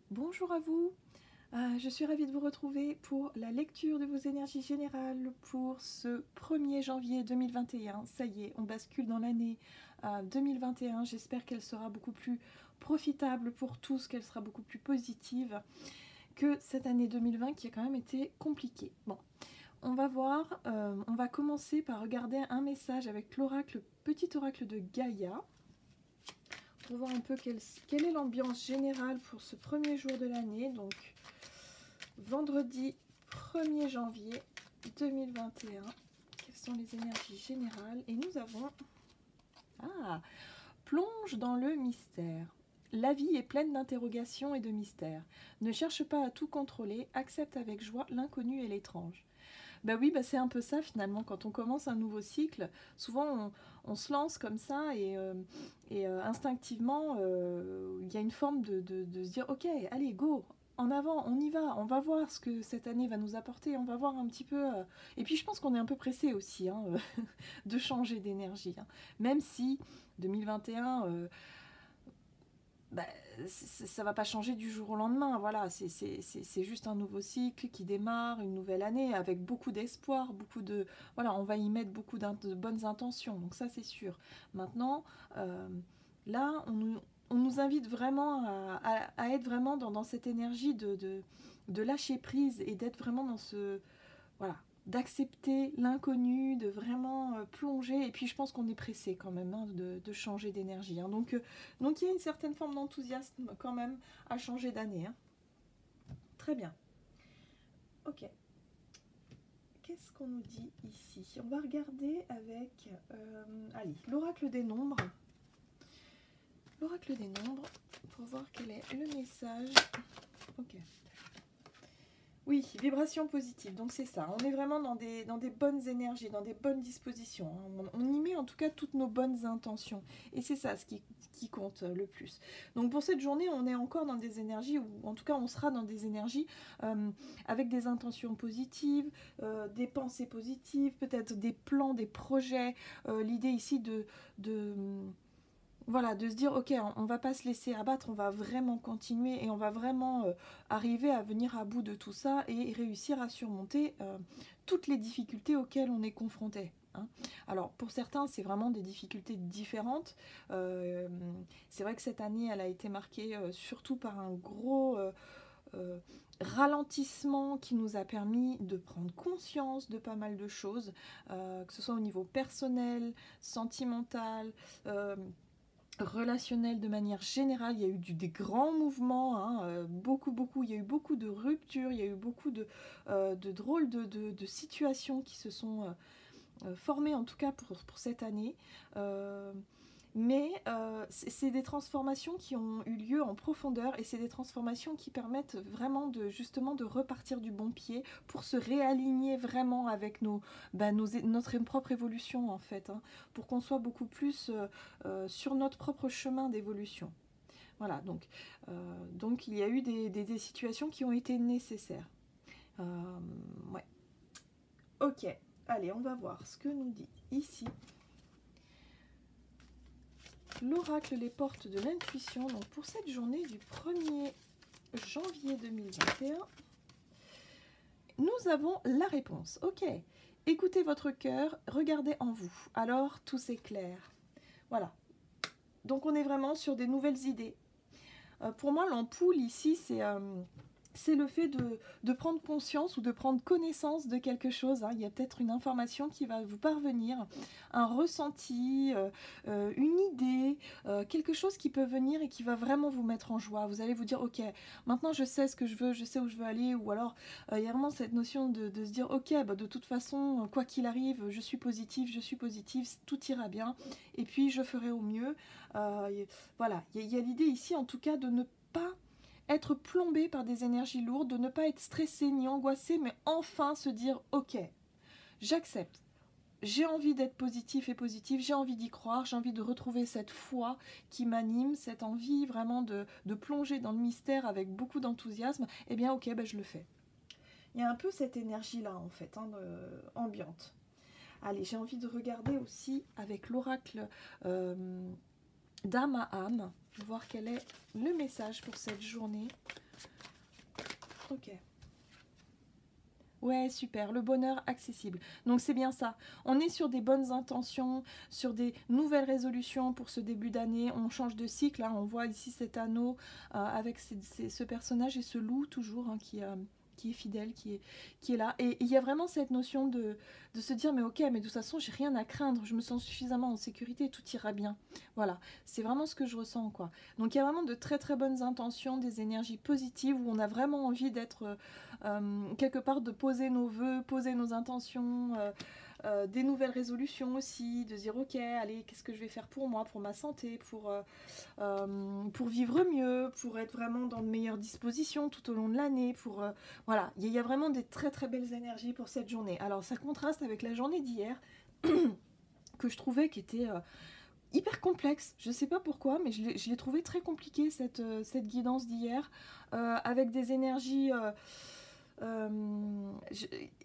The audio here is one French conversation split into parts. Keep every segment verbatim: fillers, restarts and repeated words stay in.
Bonjour à vous, euh, je suis ravie de vous retrouver pour la lecture de vos énergies générales pour ce premier janvier deux mille vingt et un. Ça y est, on bascule dans l'année euh, deux mille vingt et un. J'espère qu'elle sera beaucoup plus profitable pour tous, qu'elle sera beaucoup plus positive que cette année deux mille vingt qui a quand même été compliquée. Bon, on va voir, euh, on va commencer par regarder un message avec l'oracle, petit oracle de Gaïa. Pour voir un peu quelle, quelle est l'ambiance générale pour ce premier jour de l'année, donc vendredi premier janvier deux mille vingt et un. Quelles sont les énergies générales? Et nous avons... Ah, plonge dans le mystère. La vie est pleine d'interrogations et de mystères. Ne cherche pas à tout contrôler, accepte avec joie l'inconnu et l'étrange. Bah oui, bah c'est un peu ça finalement, quand on commence un nouveau cycle, souvent on, on se lance comme ça et, euh, et euh, instinctivement, euh, il y a une forme de, de, de se dire ok, allez, go, en avant, on y va, on va voir ce que cette année va nous apporter, on va voir un petit peu... Euh... Et puis je pense qu'on est un peu pressé aussi hein, de changer d'énergie, hein. Même si deux mille vingt et un... Euh, bah, ça va pas changer du jour au lendemain, voilà, c'est juste un nouveau cycle qui démarre, une nouvelle année avec beaucoup d'espoir, beaucoup de, voilà, on va y mettre beaucoup de bonnes intentions, donc ça c'est sûr. Maintenant, euh, là, on nous, on nous invite vraiment à, à, à être vraiment dans, dans cette énergie de, de, de lâcher prise et d'être vraiment dans ce, voilà, d'accepter l'inconnu, de vraiment euh, plonger. Et puis je pense qu'on est pressé quand même hein, de, de changer d'énergie. Hein. Donc, euh, donc il y a une certaine forme d'enthousiasme quand même à changer d'année. Hein. Très bien. Ok. Qu'est-ce qu'on nous dit ici? On va regarder avec euh, allez, l'oracle des nombres. L'oracle des nombres pour voir quel est le message. Ok. Oui, vibration positive, donc c'est ça. On est vraiment dans des, dans des bonnes énergies, dans des bonnes dispositions. On, on y met en tout cas toutes nos bonnes intentions. Et c'est ça ce qui, qui compte le plus. Donc pour cette journée, on est encore dans des énergies, ou en tout cas on sera dans des énergies euh, avec des intentions positives, euh, des pensées positives, peut-être des plans, des projets. Euh, L'idée ici de... de Voilà, de se dire, ok, on ne va pas se laisser abattre, on va vraiment continuer et on va vraiment euh, arriver à venir à bout de tout ça et réussir à surmonter euh, toutes les difficultés auxquelles on est confronté. Hein. Alors, pour certains, c'est vraiment des difficultés différentes. Euh, c'est vrai que cette année, elle a été marquée euh, surtout par un gros... Euh, euh, ralentissement qui nous a permis de prendre conscience de pas mal de choses, euh, que ce soit au niveau personnel, sentimental, euh, relationnel de manière générale. Il y a eu du, des grands mouvements, hein, euh, beaucoup, beaucoup, il y a eu beaucoup de ruptures, il y a eu beaucoup de, euh, de drôles de, de, de situations qui se sont euh, formées, en tout cas pour, pour cette année. Euh, mais euh, c'est des transformations qui ont eu lieu en profondeur et c'est des transformations qui permettent vraiment de justement de repartir du bon pied pour se réaligner vraiment avec nos, bah, nos, notre propre évolution en fait, hein, pour qu'on soit beaucoup plus euh, euh, sur notre propre chemin d'évolution. Voilà, donc, euh, donc il y a eu des, des, des situations qui ont été nécessaires. Euh, ouais. Ok, allez, on va voir ce que nous dit ici l'oracle les portes de l'intuition. Donc pour cette journée du premier janvier deux mille vingt et un, nous avons la réponse. Ok, écoutez votre cœur, regardez en vous, alors tout s'éclaire. Voilà, donc on est vraiment sur des nouvelles idées. Euh, pour moi, l'ampoule ici, c'est... Euh, c'est le fait de, de prendre conscience ou de prendre connaissance de quelque chose. Hein. Il y a peut-être une information qui va vous parvenir, un ressenti, euh, euh, une idée, euh, quelque chose qui peut venir et qui va vraiment vous mettre en joie. Vous allez vous dire, ok, maintenant je sais ce que je veux, je sais où je veux aller, ou alors euh, il y a vraiment cette notion de, de se dire, ok, bah, de toute façon, quoi qu'il arrive, je suis positive, je suis positive, tout ira bien, et puis je ferai au mieux. Euh, voilà, il y a, a l'idée ici, en tout cas, de ne pas être plombé par des énergies lourdes, de ne pas être stressé ni angoissé, mais enfin se dire ok, j'accepte, j'ai envie d'être positif et positif, j'ai envie d'y croire, j'ai envie de retrouver cette foi qui m'anime, cette envie vraiment de, de plonger dans le mystère avec beaucoup d'enthousiasme, eh bien ok, ben je le fais. Il y a un peu cette énergie-là en fait, hein, euh, ambiante. Allez, j'ai envie de regarder aussi avec l'oracle euh, d'âme à âme, voir quel est le message pour cette journée Ok. Ouais, super, le bonheur accessible. Donc c'est bien ça. On est sur des bonnes intentions, sur des nouvelles résolutions pour ce début d'année. On change de cycle, hein. On voit ici cet anneau euh, avec ces- ces- ce personnage et ce loup toujours hein, qui, euh, qui est fidèle, qui est, qui est là. Et il y a vraiment cette notion de, de se dire, mais ok, mais de toute façon, j'ai rien à craindre. Je me sens suffisamment en sécurité, tout ira bien. Voilà, c'est vraiment ce que je ressens, quoi. Donc il y a vraiment de très très bonnes intentions, des énergies positives où on a vraiment envie d'être... Euh, quelque part de poser nos vœux, poser nos intentions, euh, euh, des nouvelles résolutions aussi, de dire ok, allez, qu'est-ce que je vais faire pour moi, pour ma santé, pour, euh, euh, pour vivre mieux, pour être vraiment dans de meilleures dispositions tout au long de l'année, pour euh, voilà, il y, y a vraiment des très très belles énergies pour cette journée. Alors ça contraste avec la journée d'hier que je trouvais qui était euh, hyper complexe. Je sais pas pourquoi, mais je l'ai trouvé très compliqué cette, euh, cette guidance d'hier, euh, avec des énergies euh, euh, je,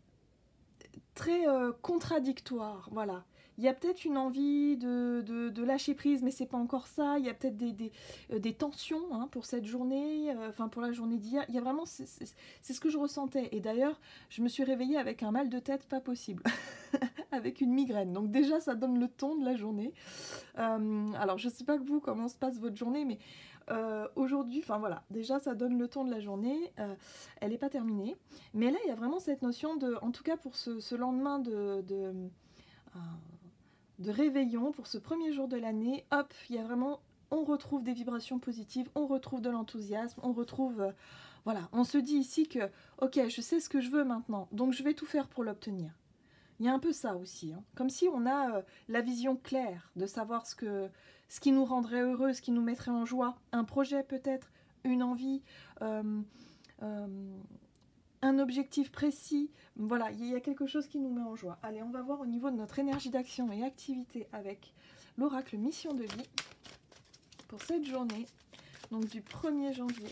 très euh, contradictoires. Voilà. Il y a peut-être une envie de, de, de lâcher prise, mais c'est pas encore ça. Il y a peut-être des, des, euh, des tensions hein, pour cette journée, euh, enfin pour la journée d'hier. Il y a vraiment, c'est ce que je ressentais. Et d'ailleurs, je me suis réveillée avec un mal de tête pas possible, avec une migraine. Donc déjà, ça donne le ton de la journée. Euh, alors, je sais pas que vous, comment se passe votre journée, mais euh, aujourd'hui, enfin voilà, déjà, ça donne le ton de la journée. Euh, elle n'est pas terminée. Mais là, il y a vraiment cette notion de, en tout cas pour ce, ce lendemain de... de euh, de réveillon pour ce premier jour de l'année, hop, il y a vraiment, on retrouve des vibrations positives, on retrouve de l'enthousiasme, on retrouve, euh, voilà, on se dit ici que, ok, je sais ce que je veux maintenant, donc je vais tout faire pour l'obtenir. Il y a un peu ça aussi, hein. Comme si on a euh, la vision claire de savoir ce, que, ce qui nous rendrait heureux, ce qui nous mettrait en joie, un projet peut-être, une envie, euh, euh, un objectif précis. Voilà, il y a quelque chose qui nous met en joie. Allez, on va voir au niveau de notre énergie d'action et activité avec l'oracle Mission de vie pour cette journée, donc du premier janvier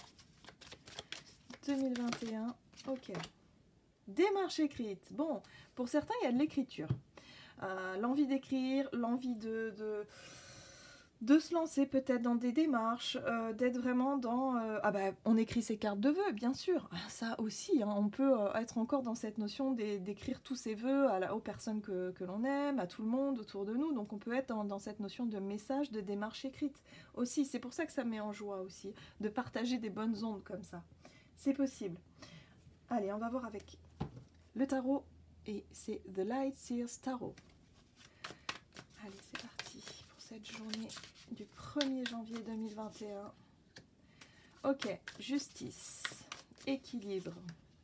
deux mille vingt et un. Ok. Démarche écrite. Bon, pour certains, il y a de l'écriture. Euh, l'envie d'écrire, l'envie de... de de se lancer peut-être dans des démarches, euh, d'être vraiment dans... Euh, ah bah, on écrit ses cartes de vœux, bien sûr. Ah, ça aussi, hein, on peut euh, être encore dans cette notion d'écrire tous ses vœux à la, aux personnes que, que l'on aime, à tout le monde autour de nous. Donc on peut être dans, dans cette notion de message, de démarche écrite aussi. C'est pour ça que ça met en joie aussi, de partager des bonnes ondes comme ça. C'est possible. Allez, on va voir avec le tarot. Et c'est The Light Seers Tarot. Allez, c'est parti pour cette journée du premier janvier deux mille vingt et un. Ok, justice, équilibre,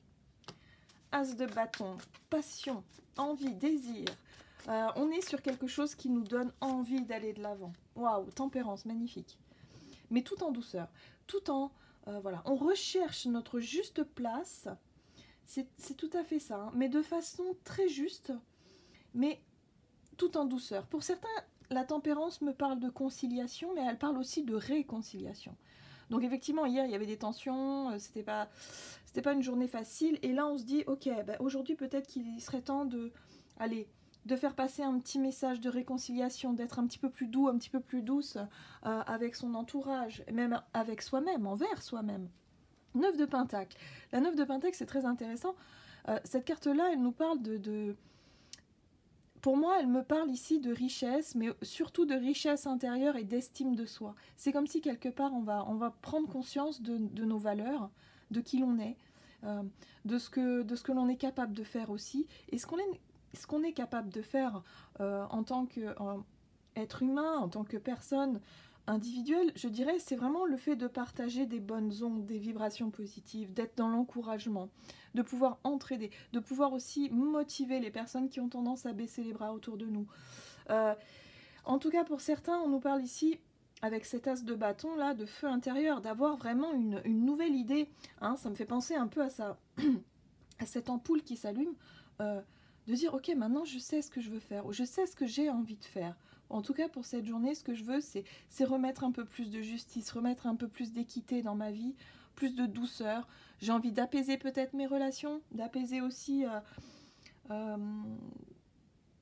as de bâton, passion, envie, désir. Euh, on est sur quelque chose qui nous donne envie d'aller de l'avant. Waouh, tempérance, magnifique. Mais tout en douceur, tout en... Euh, voilà, on recherche notre juste place. C'est tout à fait ça, hein, mais de façon très juste, mais tout en douceur. Pour certains, la tempérance me parle de conciliation, mais elle parle aussi de réconciliation. Donc effectivement, hier, il y avait des tensions, euh, c'était pas, c'était pas une journée facile, et là, on se dit, ok, bah, aujourd'hui, peut-être qu'il serait temps de, allez, de faire passer un petit message de réconciliation, d'être un petit peu plus doux, un petit peu plus douce euh, avec son entourage, même avec soi-même, envers soi-même. Neuf de Pentacle. La Neuf de Pentacle, c'est très intéressant. Euh, cette carte-là, elle nous parle de... de Pour moi, elle me parle ici de richesse, mais surtout de richesse intérieure et d'estime de soi. C'est comme si quelque part, on va, on va prendre conscience de, de nos valeurs, de qui l'on est, euh, de ce que, de ce que l'on est capable de faire aussi, et ce qu'on est, ce qu'on est capable de faire euh, en tant qu'être humain, en tant que personne individuelle, je dirais, c'est vraiment le fait de partager des bonnes ondes, des vibrations positives, d'être dans l'encouragement, de pouvoir entraider, de pouvoir aussi motiver les personnes qui ont tendance à baisser les bras autour de nous. Euh, en tout cas, pour certains, on nous parle ici, avec cet as de bâton là, de feu intérieur, d'avoir vraiment une, une nouvelle idée. Hein, ça me fait penser un peu à, ça, à cette ampoule qui s'allume, euh, de dire, ok, maintenant je sais ce que je veux faire, ou je sais ce que j'ai envie de faire. En tout cas, pour cette journée, ce que je veux, c'est remettre un peu plus de justice, remettre un peu plus d'équité dans ma vie, plus de douceur. J'ai envie d'apaiser peut-être mes relations, d'apaiser aussi euh, euh,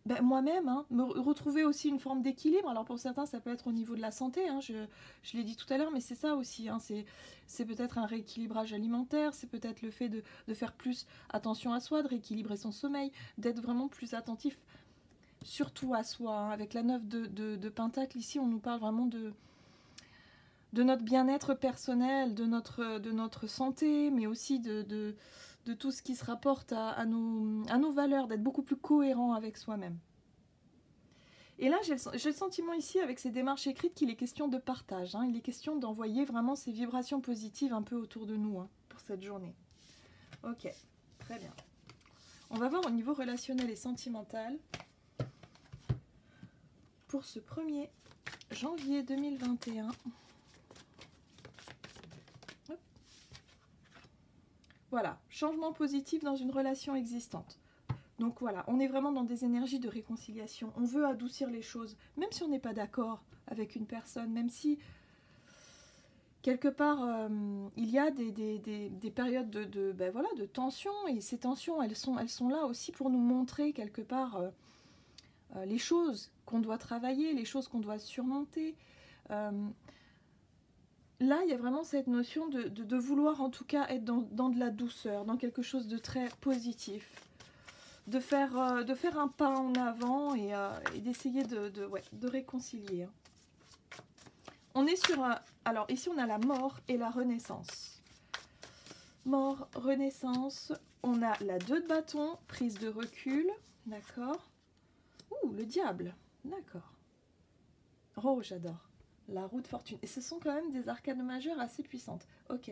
ben, moi-même, hein, me retrouver aussi une forme d'équilibre. Alors pour certains, ça peut être au niveau de la santé, hein, je, je l'ai dit tout à l'heure, mais c'est ça aussi. Hein, c'est peut-être un rééquilibrage alimentaire, c'est peut-être le fait de, de faire plus attention à soi, de rééquilibrer son sommeil, d'être vraiment plus attentif, surtout à soi. Hein. Avec la neuf de, de, de Pentacle, ici, on nous parle vraiment de, de notre bien-être personnel, de notre, de notre santé, mais aussi de... de de tout ce qui se rapporte à, à, nos, à nos valeurs, d'être beaucoup plus cohérent avec soi-même. Et là, j'ai le, le sentiment ici, avec ces démarches écrites, qu'il est question de partage. Hein. Il est question d'envoyer vraiment ces vibrations positives un peu autour de nous, hein, pour cette journée. Ok, très bien. On va voir au niveau relationnel et sentimental. Pour ce premier janvier deux mille vingt et un... Voilà, changement positif dans une relation existante. Donc voilà, on est vraiment dans des énergies de réconciliation. On veut adoucir les choses, même si on n'est pas d'accord avec une personne, même si quelque part euh, il y a des, des, des, des périodes de, de, ben voilà, de tension, et ces tensions, elles sont, elles sont là aussi pour nous montrer quelque part euh, euh, les choses qu'on doit travailler, les choses qu'on doit surmonter. Euh, Là, il y a vraiment cette notion de, de, de vouloir en tout cas être dans, dans de la douceur, dans quelque chose de très positif. De faire, euh, de faire un pas en avant et, euh, et d'essayer de, de, ouais, de réconcilier. On est sur un... Alors ici, on a la mort et la renaissance. Mort, renaissance. On a la deux de bâton, prise de recul. D'accord. Ouh, le diable. D'accord. Oh, j'adore. La roue de fortune. Et ce sont quand même des arcanes majeures assez puissantes. Ok.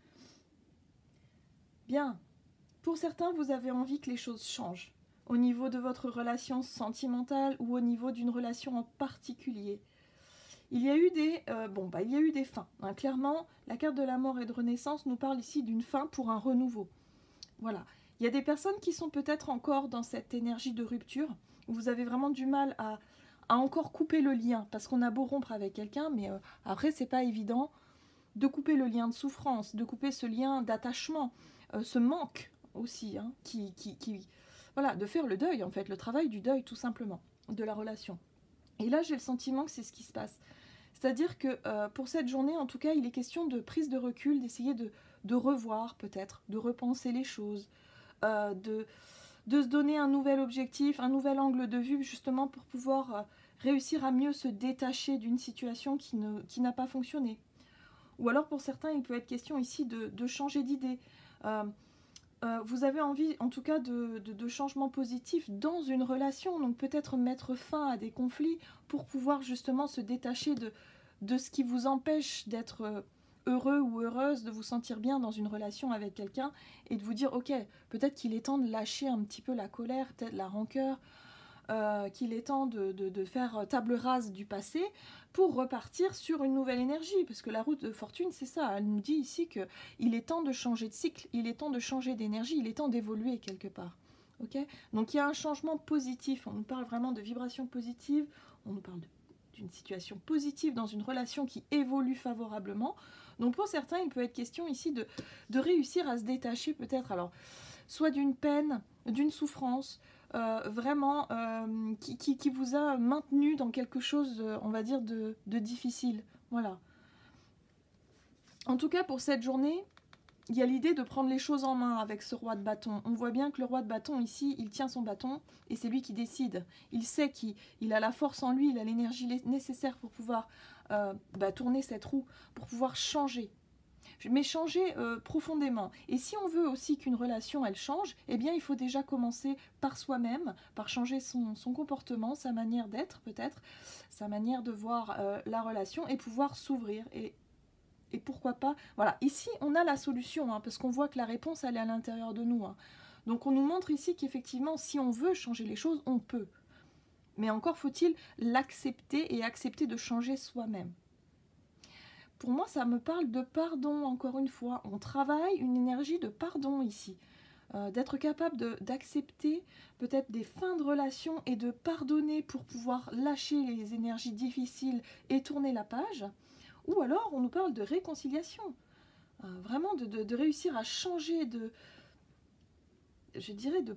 Bien. Pour certains, vous avez envie que les choses changent. Au niveau de votre relation sentimentale ou au niveau d'une relation en particulier. Il y a eu des, euh, bon, bah, il y a eu des fins. Hein. Clairement, la carte de la mort et de renaissance nous parle ici d'une fin pour un renouveau. Voilà. Il y a des personnes qui sont peut-être encore dans cette énergie de rupture. Où vous avez vraiment du mal à... à encore couper le lien, parce qu'on a beau rompre avec quelqu'un, mais euh, après c'est pas évident de couper le lien de souffrance, de couper ce lien d'attachement, euh, ce manque aussi, hein, qui, qui, qui, voilà, de faire le deuil en fait, le travail du deuil tout simplement, de la relation. Et là j'ai le sentiment que c'est ce qui se passe, c'est-à-dire que euh, pour cette journée en tout cas, il est question de prise de recul, d'essayer de, de revoir peut-être, de repenser les choses, euh, de... de se donner un nouvel objectif, un nouvel angle de vue, justement pour pouvoir euh, réussir à mieux se détacher d'une situation qui ne, qui n'a pas fonctionné. Ou alors pour certains, il peut être question ici de, de changer d'idée. Euh, euh, vous avez envie, en tout cas, de, de, de changements positifs dans une relation, donc peut-être mettre fin à des conflits pour pouvoir justement se détacher de, de ce qui vous empêche d'être... Euh, heureux ou heureuse, de vous sentir bien dans une relation avec quelqu'un et de vous dire ok, peut-être qu'il est temps de lâcher un petit peu la colère, peut-être la rancœur, euh, qu'il est temps de, de, de faire table rase du passé pour repartir sur une nouvelle énergie, parce que la route de fortune c'est ça, elle nous dit ici que il est temps de changer de cycle, il est temps de changer d'énergie, il est temps d'évoluer quelque part. Ok, donc il y a un changement positif, on nous parle vraiment de vibrations positives, on nous parle de d'une situation positive dans une relation qui évolue favorablement. Donc pour certains, il peut être question ici de, de réussir à se détacher peut-être, alors, soit d'une peine, d'une souffrance, euh, vraiment, euh, qui, qui, qui vous a maintenu dans quelque chose, on va dire, de, de difficile. Voilà. En tout cas, pour cette journée, il y a l'idée de prendre les choses en main avec ce roi de bâton. On voit bien que le roi de bâton, ici, il tient son bâton et c'est lui qui décide. Il sait qu'il il a la force en lui, il a l'énergie nécessaire pour pouvoir euh, bah, tourner cette roue, pour pouvoir changer. Mais changer euh, profondément. Et si on veut aussi qu'une relation, elle change, eh bien, il faut déjà commencer par soi-même, par changer son, son comportement, sa manière d'être peut-être, sa manière de voir euh, la relation et pouvoir s'ouvrir et Et pourquoi pas, voilà, ici on a la solution, hein, parce qu'on voit que la réponse elle est à l'intérieur de nous. Hein. Donc on nous montre ici qu'effectivement, si on veut changer les choses, on peut. Mais encore faut-il l'accepter et accepter de changer soi-même. Pour moi, ça me parle de pardon, encore une fois. On travaille une énergie de pardon ici. Euh, d'être capable d'accepter peut-être des fins de relation et de pardonner pour pouvoir lâcher les énergies difficiles et tourner la page. Ou alors, on nous parle de réconciliation. Euh, vraiment, de, de, de réussir à changer, de, je dirais, de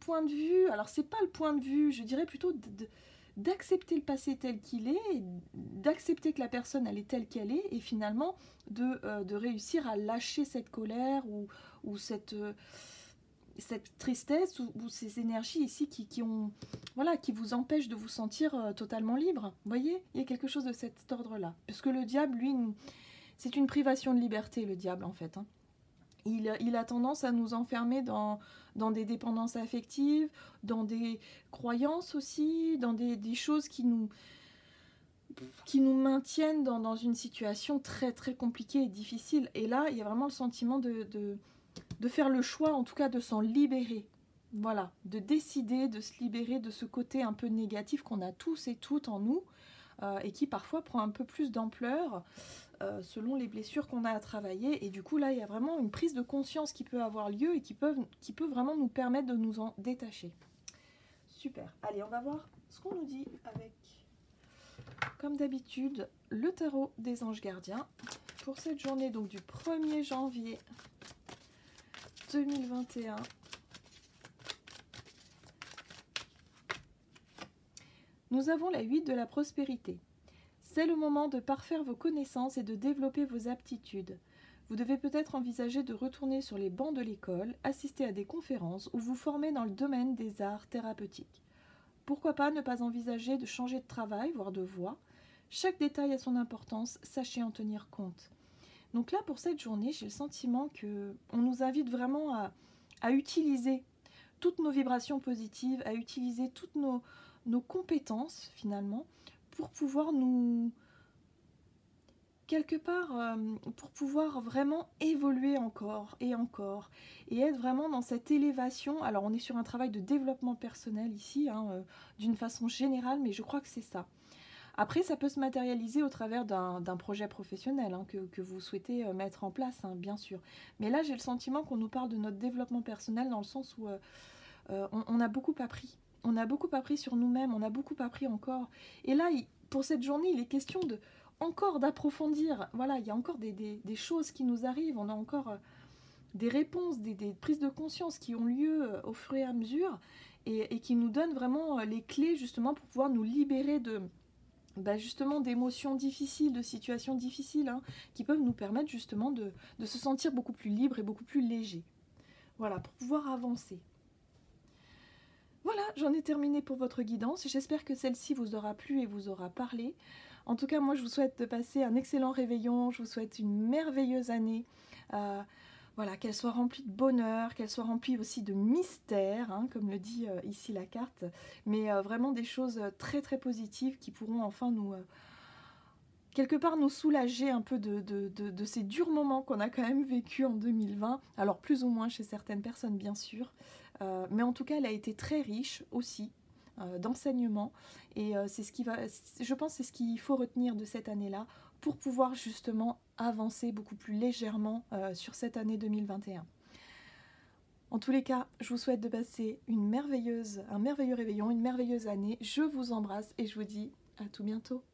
point de vue, alors c'est pas le point de vue, je dirais plutôt d'accepter le passé tel qu'il est, d'accepter que la personne elle est telle qu'elle est, et finalement de, euh, de réussir à lâcher cette colère ou, ou cette, euh, cette tristesse ou, ou ces énergies ici qui, qui, ont, voilà, qui vous empêchent de vous sentir euh, totalement libre. Vous voyez, il y a quelque chose de cet ordre-là. Parce que le diable, lui, c'est une privation de liberté, le diable, en fait. Hein. Il, il a tendance à nous enfermer dans, dans des dépendances affectives, dans des croyances aussi, dans des, des choses qui nous, qui nous maintiennent dans, dans une situation très très compliquée et difficile. Et là, il y a vraiment le sentiment de, de, de faire le choix, en tout cas de s'en libérer. Voilà, de décider de se libérer de ce côté un peu négatif qu'on a tous et toutes en nous, euh, et qui parfois prend un peu plus d'ampleur euh, selon les blessures qu'on a à travailler. Et du coup, là, il y a vraiment une prise de conscience qui peut avoir lieu et qui peut, qui peut vraiment nous permettre de nous en détacher. Super. Allez, on va voir ce qu'on nous dit avec, comme d'habitude, le tarot des anges gardiens pour cette journée donc du premier janvier deux mille vingt et un. Nous avons la huit de la prospérité. C'est le moment de parfaire vos connaissances et de développer vos aptitudes. Vous devez peut-être envisager de retourner sur les bancs de l'école, assister à des conférences ou vous former dans le domaine des arts thérapeutiques. Pourquoi pas ne pas envisager de changer de travail, voire de voie. Chaque détail a son importance, sachez en tenir compte. Donc là, pour cette journée, j'ai le sentiment qu'on nous invite vraiment à, à utiliser toutes nos vibrations positives, à utiliser toutes nos, nos compétences, finalement, pour pouvoir nous... quelque part, euh, pour pouvoir vraiment évoluer encore et encore, et être vraiment dans cette élévation. Alors, on est sur un travail de développement personnel ici, hein, euh, d'une façon générale, mais je crois que c'est ça. Après, ça peut se matérialiser au travers d'un projet professionnel hein, que, que vous souhaitez euh, mettre en place, hein, bien sûr. Mais là, j'ai le sentiment qu'on nous parle de notre développement personnel dans le sens où euh, euh, on, on a beaucoup appris. On a beaucoup appris sur nous-mêmes, on a beaucoup appris encore. Et là, il, pour cette journée, il est question de encore d'approfondir. Voilà, il y a encore des, des, des choses qui nous arrivent, on a encore euh, des réponses, des, des prises de conscience qui ont lieu euh, au fur et à mesure et, et qui nous donnent vraiment euh, les clés justement pour pouvoir nous libérer de... Bah justement d'émotions difficiles, de situations difficiles, hein, qui peuvent nous permettre justement de, de se sentir beaucoup plus libre et beaucoup plus léger. Voilà, pour pouvoir avancer. Voilà, j'en ai terminé pour votre guidance. J'espère que celle-ci vous aura plu et vous aura parlé. En tout cas, moi, je vous souhaite de passer un excellent réveillon. Je vous souhaite une merveilleuse année. Euh, Voilà, qu'elle soit remplie de bonheur, qu'elle soit remplie aussi de mystère, hein, comme le dit euh, ici la carte, mais euh, vraiment des choses très très positives qui pourront enfin nous, euh, quelque part nous soulager un peu de, de, de, de ces durs moments qu'on a quand même vécu en deux mille vingt, alors plus ou moins chez certaines personnes bien sûr, euh, mais en tout cas elle a été très riche aussi euh, d'enseignements, et euh, c'est ce qui va, je pense c'est ce qu'il faut retenir de cette année-là, pour pouvoir justement avancer beaucoup plus légèrement euh, sur cette année deux mille vingt et un. En tous les cas, je vous souhaite de passer une merveilleuse, un merveilleux réveillon, une merveilleuse année. Je vous embrasse et je vous dis à tout bientôt.